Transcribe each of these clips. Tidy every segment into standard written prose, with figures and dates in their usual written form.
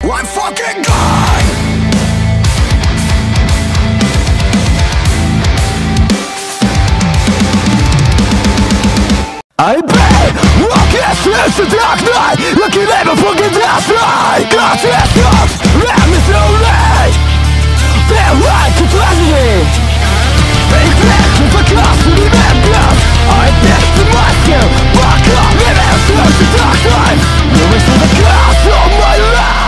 I'm fucking gone. I pay, walking since the dark night, looking at my fucking last night. Got to stop, let me so late. Feel like a tragedy. Reflections are constantly remembered. I picture myself, walk up, living through the dark times, moving through the chaos of my life.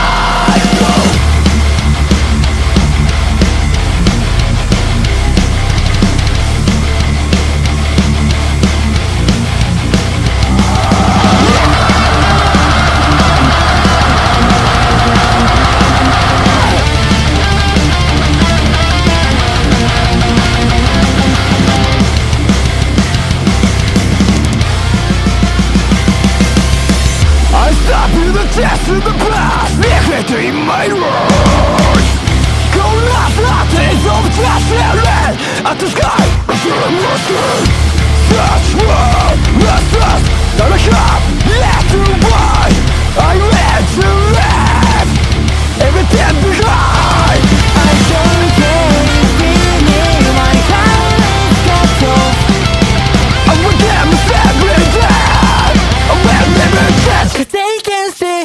Test in the past, neglecting my words. Go last days of transcendence at the sky is your emotion. Such world, restless, that I have left to find. I meant to leave everything behind. I don't care if feeling my heart is cut off. I will never every day. I will never change, 'cause they can stay.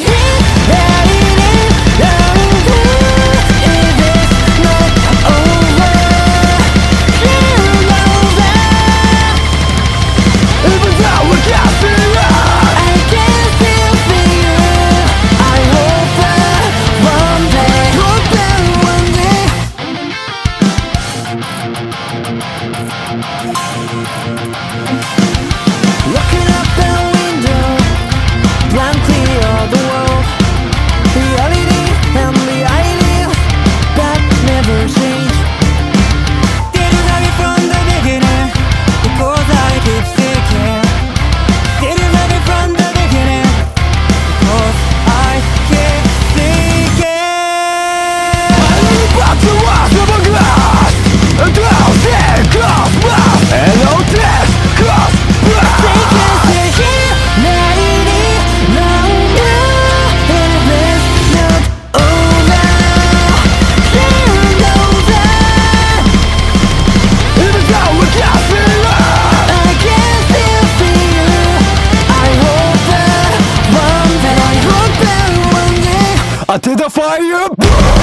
Looking up the window, blankly of the world, reality and the ideal that never change. Didn't have it from the beginning, because I keep seeking. Didn't have it from the beginning, because I keep seeking. I'm about to walk up a glass, and now they cross paths, and no death cross paths. Until the fire burns.